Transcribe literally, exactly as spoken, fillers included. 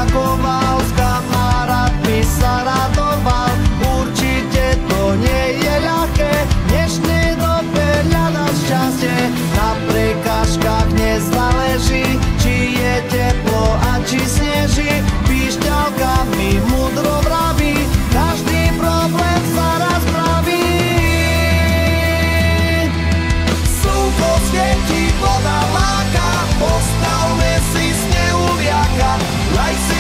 opakoval, s kamarátmi sa radoval. Určite to nie je ľahké, v dnešnej dobe hľadať šťastie. Na prekážkach nezáleží, či je teplo a či sneží. Píšťalkami múdro vraví, každý problém sa raz praví. Slnko svieti, voda láka, postavme si z neuliaka. Laj